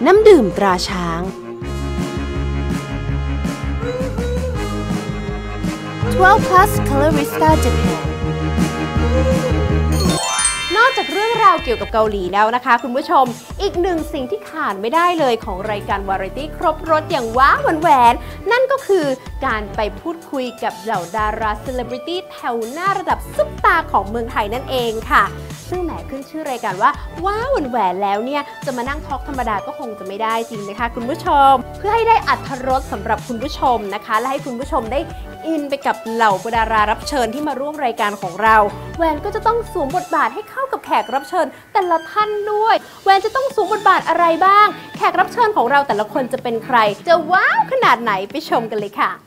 น้ำดื่มตราช้าง12 Plus Colorista Japan นอกจากเรื่องราวเกี่ยวกับเกาหลีแล้วนะคะคุณผู้ชมอีกหนึ่งสิ่งที่ขาดไม่ได้เลยของรายการวาไรตี้ครบรสอย่างว้าแหวนนั่นก็คือการไปพูดคุยกับเหล่าดาราเซเลบริตี้แถวหน้าระดับซุปตาของเมืองไทยนั่นเองค่ะซึ่งแหมขึ้นชื่อรายการว่าว้าแหวนแล้วเนี่ยจะมานั่งทอล์กธรรมดาก็คงจะไม่ได้จริงไหมคะคุณผู้ชมเพื่อให้ได้อรรถรสสำหรับคุณผู้ชมนะคะและให้คุณผู้ชมได้อินไปกับเหล่าดารารับเชิญที่มาร่วมรายการของเราแหวนก็จะต้องสวมบทบาทให้เข้ากับแขกรับเชิญแต่ละท่านด้วยแหวนจะต้องสวมบทบาทอะไรบ้างแขกรับเชิญของเราแต่ละคนจะเป็นใครจะว้าวขนาดไหนไปชมกันเลยค่ะ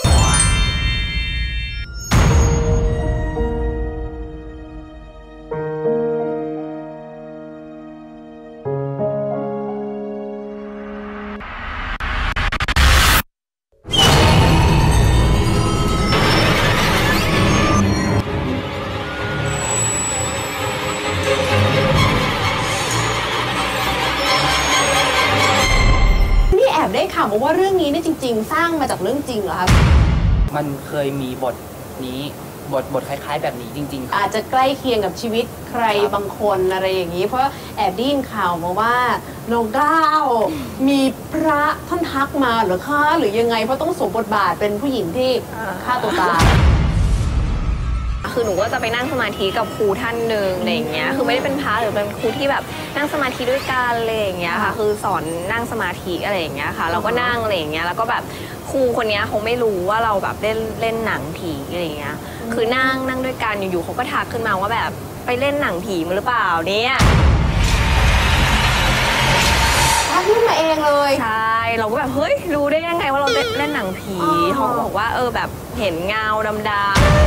ได้ข่าวมาว่าเรื่องนี้เนี่ยจริงๆสร้างมาจากเรื่องจริงเหรอคะมันเคยมีบทนี้บทคล้ายๆแบบนี้จริงๆอาจจะใกล้เคียงกับชีวิตใครบางคนอะไรอย่างนี้เพราะแอบได้ยินข่าวมาว่าน้องก้าวมีพระท่านทักมาหรือคะหรือยังไงเพราะต้องสวมบทบาทเป็นผู้หญิงที่ฆ่าตัวตายคือหนูก็จะไปนั่งสมาธิกับครูท่านหนึ่งอะไรอย่างเงี้ยคือไม่ได้เป็นพระหรือเป็นครูที่แบบนั่งสมาธิด้วยกันอะไรอย่างเงี้ยค่ะคือสอนนั่งสมาธิอะไรอย่างเงี้ยค่ะเราก็นั่งอะไรอย่างเงี้ยแล้วก็แบบครูคนนี้เขาไม่รู้ว่าเราแบบเล่นหนังผีอะไรอย่างเงี้ยคือนั่งด้วยกันอยู่ๆเขาก็ทักขึ้นมาว่าแบบไปเล่นหนังผีมาหรือเปล่าเนี่ยทักขึ้นมาเองเลยใช่เราก็แบบเฮ้ยรู้ได้ยังไงว่าเราเล่นหนังผีเขาบอกว่าแบบเห็นเงาดำ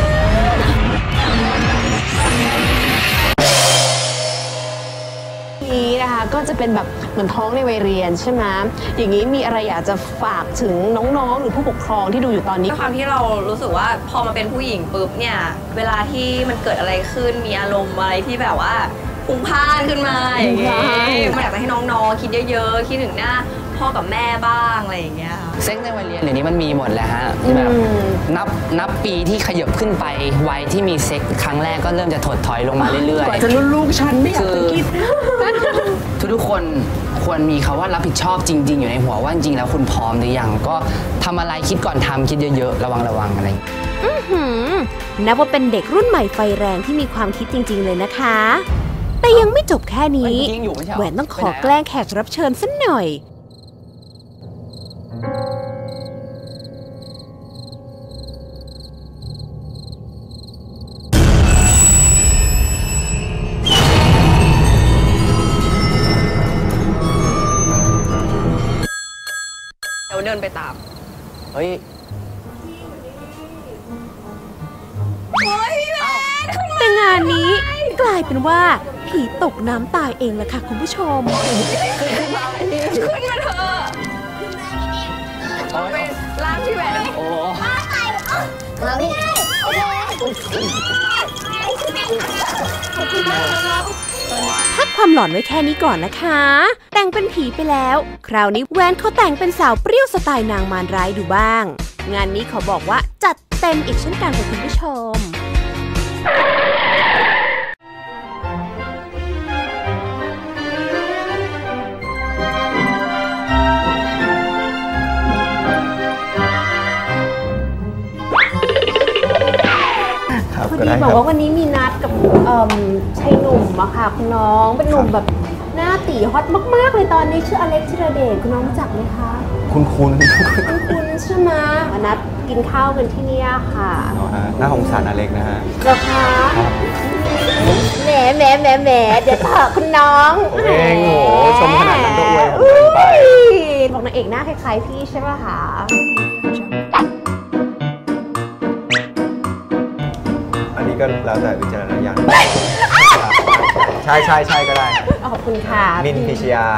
นี้นะคะก็จะเป็นแบบเหมือนท้องในวัยเรียนใช่ไหมอย่างนี้มีอะไรอยากจะฝากถึงน้องๆหรือผู้ปกครองที่ดูอยู่ตอนนี้ความที่เรารู้สึกว่าพอมาเป็นผู้หญิงปุ๊บเนี่ยเวลาที่มันเกิดอะไรขึ้นมีอารมณ์อะไรที่แบบว่าพุ่งพล่านขึ้นมาอย่างเงี้ยอยากจะให้น้องๆคิดเยอะๆคิดถึงหน้าพ่อกับแม่บ้างอะไรอย่างเงี้ยเซ็กในวัยเรียนเดี๋ยวนี้มันมีหมดแล้วฮะแบบนับปีที่ขยับขึ้นไปวัยที่มีเซ็กครั้งแรกก็เริ่มจะถดถอยลงมาเรื่อยๆจะรุ่นลูกฉันไม่อยากจะคิดทุกคนควรมีคำว่ารับผิดชอบจริงๆอยู่ในหัวว่าจริงๆแล้วคุณพร้อมหรือยังก็ทำอะไรคิดก่อนทำคิดเยอะๆระวังอะไรนับว่าเป็นเด็กรุ่นใหม่ไฟแรงที่มีความคิดจริงๆเลยนะคะแต่ยังไม่จบแค่นี้แหวนต้องขอแกล้งแขกรับเชิญสักหน่อยเดินไปตามเฮ้ยแต่งานนี้กลายเป็นว่าผีตกน้ำตายเองแหละค่ะคุณผู้ชมขึ้นมาเถอะไปล้างที่แหวนโอ้พักความหลอนไว้แค่นี้ก่อนนะคะแต่งเป็นผีไปแล้วคราวนี้แวนเขาแต่งเป็นสาวเปรี้ยวสไตล์นางมารร้ายดูบ้างงานนี้เขาบอกว่าจัดเต็มอีกเช่นกันค่ะคุณผู้ชมพอดีบอกว่าวันนี้มีนัดกับชายหนุ่มอะค่ะคุณน้องเป็นหนุ่มแบบหน้าตีฮอตมากๆเลยตอนนี้ชื่ออเล็กธีรเดชคุณน้องรู้จักไหมคะคุณใช่ไหมนัดกินข้าวกันที่นี่ค่ะน่าสงสารอเล็กนะฮะเหรอคะแหมเดี๋ยวเถอะคุณน้องเองโอ้ชมขนาดนั้นก็อวยไปบอกนางเอกหน้าคล้ายๆพี่ใช่ป่ะคะอันนี้ก็แล้วแต่วิจารณญาณใช่ก็ได้ขอบคุณค่ะมินพิชยา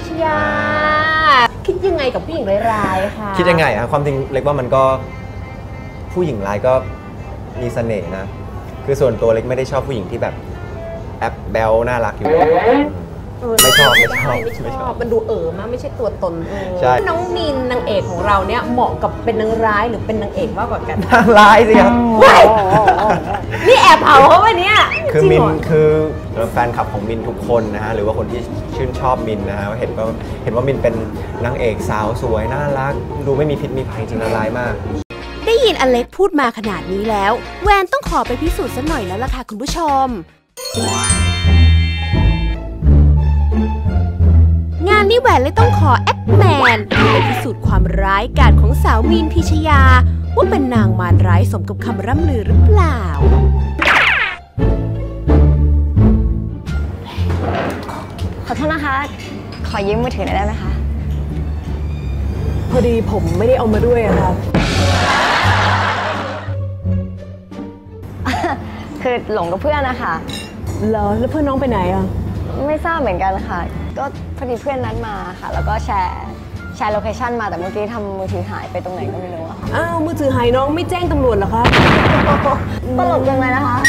คิดยังไงกับผู้หญิงร้ายๆค่ะคิดยังไงครับความจริงเล็กว่ามันก็ผู้หญิงร้ายก็มีเสน่ห์นะคือส่วนตัวเล็กไม่ได้ชอบผู้หญิงที่แบบแอปแบลน่ารักอยู่ไม่ชอบมันดูมากไม่ใช่ตัวตนใช่น้องมินนางเอกของเราเนี่ยเหมาะกับเป็นนางร้ายหรือเป็นนางเอกมากกว่ากันนางร้ายสิครับนี่แอบเผาเขาไปเนี่ยคือจริมิงนเหรอคือแฟนคลับของมินทุกคนนะฮะหรือว่าคนที่ชื่นชอบมินนะฮะเห็นว่ามินเป็นนางเอกสาวสวยน่ารักดูไม่มีพิษมีภัยจริงละร้ายมากได้ยินอเล็กพูดมาขนาดนี้แล้วแวนต้องขอไปพิสูจน์สักหน่อยแล้วล่ะค่ะคุณผู้ชม งานนี้แหวนเลยต้องขอแอดแมนไปพิสูจน์ความร้ายกาจของสาวมีนพิชยาว่าเป็นนางมารร้ายสมกับคำร่ำลือหรือเปล่าขอโทษนะคะขอยืมมือถือหน่อยได้ไหมคะพอดีผมไม่ได้เอามาด้วยครับคือหลงกับเพื่อนนะคะแล้วเพื่อนน้องไปไหนอ่ะไม่ทราบเหมือนกันค่ะก็พอดีเพื่อนนั้นมาค่ะแล้วก็แชร์โลเคชั่นมาแต่เมื่อกี้ทำมือถือหายไปตรงไหนก็ไม่รู้อะอ้าวมือถือหายน้องไม่แจ้งตำรวจเหรอครับตลกจังเลยนะคะ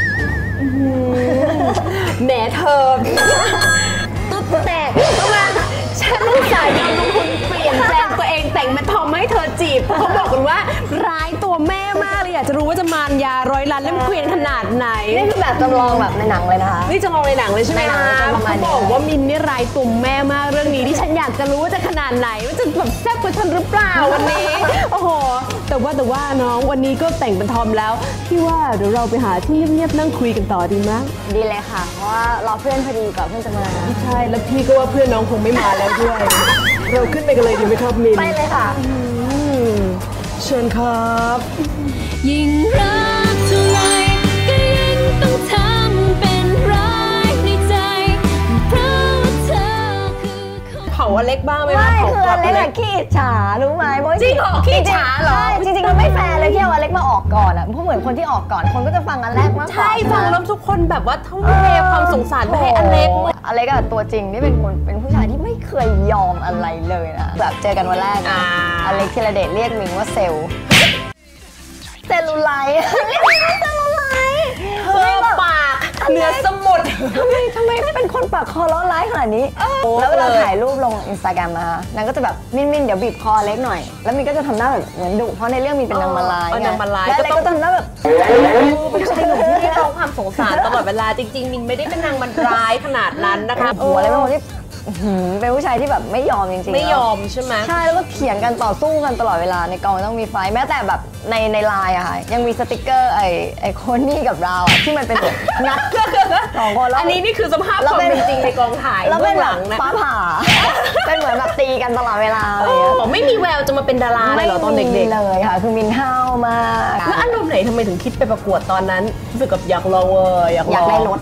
แหมเธอตุ๊ดแตกฉันต้องจ่ายเงินลงทุนเปลี่ยนแปลงตัวเองแต่งเป็นทอมให้เธอจีบเขาบอกกันว่าร้ายตัวแม่มากเลยอยากจะรู้ว่าจะมารยาร้อยล้านเล่มเกวียนขนาดไหนนี่คือแบบจำลองแบบในหนังเลยนะคะนี่จำลองในหนังเลยใช่ไหมคะเขาบอกว่ามินนี่ร้ายตัวแม่มากเรื่องนี้ที่ฉันอยากจะรู้ว่าจะขนาดไหนว่าจะแบบแซ่บกว่าฉันหรือเปล่าวันนี้โอ้โหแต่ว่าน้องวันนี้ก็แต่งเป็นทอมแล้วพี่ว่าเดี๋ยวเราไปหาที่เงียบๆนั่งคุยกันต่อดีมั้ยดีเลยค่ะเพราะว่ารอเพื่อนพอดีก่อนเพื่อนจะมาใช่แล้วพี่ก็ว่าเพื่อนน้องคงไม่มาแล้วด้วยเราขึ้นไปกันเลยดีไหมครับมินไปเลยค่ะเชิญครับยิ่งรักเท่าไรก็ยิ่งต้องทำเป็นร้ายในใจเพราะเธอคือเผาอเล็กบ้างไหมไม่คืออเล็กขี้อิจฉารู้ไหมจริงเหรอขี้อิจฉาเหรอจริงๆมันไม่แฟร์เลยที่เอาอเล็กมาออกก่อนอ่ะเพราะเหมือนคนที่ออกก่อนคนก็จะฟังอันแรกมากกว่าใช่ฟังแล้วทุกคนแบบว่าทุ่มเทความสงสารไปให้อเล็กอะตัวจริงนี่เป็นผู้ชายที่ไม่เคยยอมอะไรเลยนะแบบเจอกันวันแรกอเล็กธีรเดชเรียกมิงว่าเซลลูไลท์เรียกมิงว่าเซลลูไลท์เธอปากเนื้อสมุดทำไมเป็นคนปากคอล้อร้ายขนาดนี้แล้วเวลาถ่ายรูปลง Instagram มานางก็จะแบบมินเดี๋ยวบีบคอเล็กหน่อยแล้วมินก็จะทำหน้าแบบเหมือนดุเพราะในเรื่องมีเป็นนางมาลายนางมาลายแล้วก็ทำหน้าแบบเป็นชายหนุ่มที่เรียกร้องความสงสารตลอดเวลาจริงๆมินไม่ได้เป็นนางมันร้ายขนาดนั้นนะคะหัวอะไรเป็นคนที่เป็นผู้ชายที่แบบไม่ยอมจริงๆไม่ยอมใช่ไหมใช่แล้วก็เขียนกันต่อสู้กันตลอดเวลาในกองต้องมีไฟแม้แต่แบบในไลน์อะค่ะยังมีสติกเกอร์ไอโคนี่กับเราที่มันเป็นนัดสองคนแล้วอันนี้นี่คือสภาพความเป็นจริงในกองถ่ายแล้วเป็นหลังฟ้าผ่าเป็นเหมือนแบบตีกันตลอดเวลาเลยไม่มีแววจะมาเป็นดาราเลยเหรอตอนเด็กๆเลยค่ะคือมินห้าวมากแล้วอารมณ์ไหนทำไมถึงคิดไปประกวดตอนนั้นรู้สึกกับอยากลองอยากได้รถ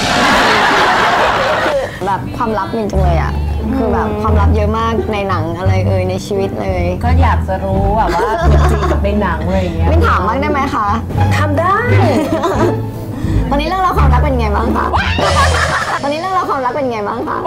คือแบบความลับมินจังเลยอะคือแบบความลับเยอะมากในหนังอะไรในชีวิตเลยก็อยากจะรู้แบบว่าจริงกับในหนังอะไรอย่างเงี้ยมินถามบ้างได้ไหมคะทำได้ตอนนี้เรื่องราวความรักเป็นไงบ้างคะตอนนี้เรื่องราวความรักเป็นไงบ้างคะ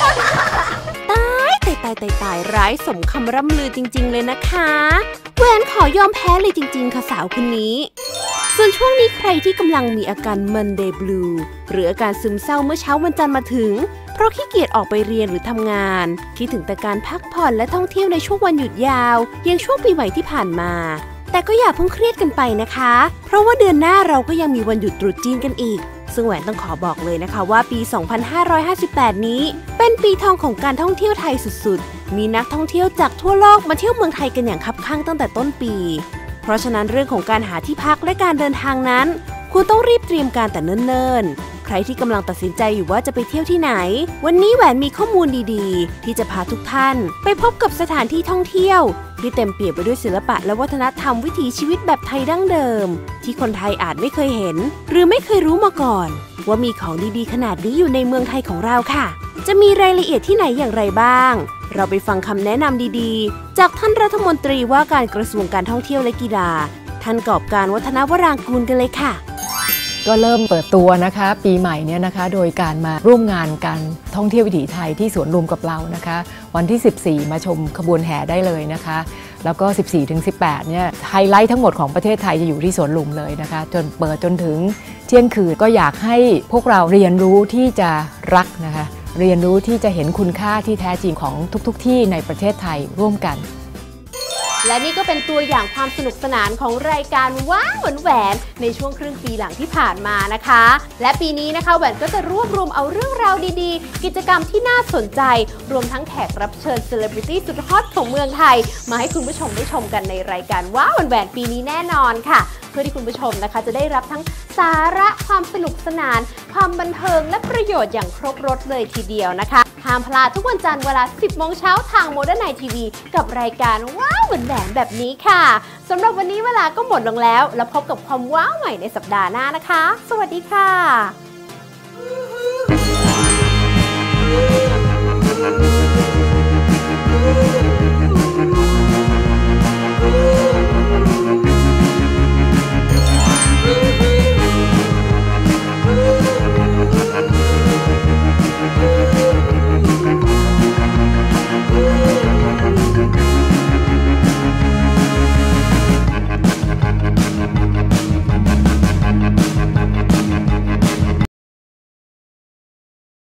ตายร้ายสมคำร่ำลือจริงๆเลยนะคะแหวนขอยอมแพ้เลยจริงๆค่ะสาวคนนี้ส่วนช่วงนี้ใครที่กำลังมีอาการ Monday Blue หรืออาการซึมเศร้าเมื่อเช้าวันจันทร์มาถึงเพราะขี้เกียจออกไปเรียนหรือทำงานคิดถึงแต่การพักผ่อนและท่องเที่ยวในช่วงวันหยุดยาวอย่างช่วงปีใหม่ที่ผ่านมาแต่ก็อย่าเพิ่งเครียดกันไปนะคะเพราะว่าเดือนหน้าเราก็ยังมีวันหยุดตรุษจีนกันอีกซึ่งแหวนต้องขอบอกเลยนะคะว่าปี 2558 นี้เป็นปีทองของการท่องเที่ยวไทยสุดๆมีนักท่องเที่ยวจากทั่วโลกมาเที่ยวเมืองไทยกันอย่างคับคั่งตั้งแต่ต้นปีเพราะฉะนั้นเรื่องของการหาที่พักและการเดินทางนั้นคุณต้องรีบเตรียมการแต่เนิ่นๆใครที่กำลังตัดสินใจอยู่ว่าจะไปเที่ยวที่ไหนวันนี้แหวนมีข้อมูลดีๆที่จะพาทุกท่านไปพบกับสถานที่ท่องเที่ยวที่เต็มเปี่ยมไปด้วยศิลปะและวัฒนธรรมวิถีชีวิตแบบไทยดั้งเดิมที่คนไทยอาจไม่เคยเห็นหรือไม่เคยรู้มาก่อนว่ามีของดีๆขนาดนี้อยู่ในเมืองไทยของเราค่ะจะมีรายละเอียดที่ไหนอย่างไรบ้างเราไปฟังคำแนะนำดีๆจากท่านรัฐมนตรีว่าการกระทรวงการท่องเที่ยวและกีฬาท่านกอบการวัฒนวรางกูลกันเลยค่ะก็เริ่มเปิดตัวนะคะปีใหม่เนี่ยนะคะโดยการมาร่วมงานการท่องเที่ยววิถีไทยที่สวนลุมกับเรานะคะวันที่14มาชมขบวนแห่ได้เลยนะคะแล้วก็ 14-18 เนี่ยไฮไลท์ทั้งหมดของประเทศไทยจะอยู่ที่สวนลุมเลยนะคะจนเปิดจนถึงเที่ยงคืนก็อยากให้พวกเราเรียนรู้ที่จะรักนะคะเรียนรู้ที่จะเห็นคุณค่าที่แท้จริงของทุกๆที่ในประเทศไทยร่วมกันและนี่ก็เป็นตัวอย่างความสนุกสนานของรายการว้าวแหวนในช่วงครึ่งปีหลังที่ผ่านมานะคะและปีนี้นะคะแหวนก็จะรวบรวมเอาเรื่องราวดีๆกิจกรรมที่น่าสนใจรวมทั้งแขกรับเชิญเซเลบริตี้สุดฮอตของเมืองไทยมาให้คุณผู้ชมได้ชมกันในรายการว้าวแหวนปีนี้แน่นอนค่ะเพื่อที่คุณผู้ชมนะคะจะได้รับทั้งสาระความสนุกสนานความบันเทิงและประโยชน์อย่างครบรสเลยทีเดียวนะคะห้ามพลาดทุกวันจันทร์เวลา 10 โมงเช้าทาง Modern Night TV กับรายการว้าวแหวนแบบนี้ค่ะสำหรับวันนี้เวลาก็หมดลงแล้วแล้วพบกับความว้าวใหม่ในสัปดาห์หน้านะคะสวัสดีค่ะ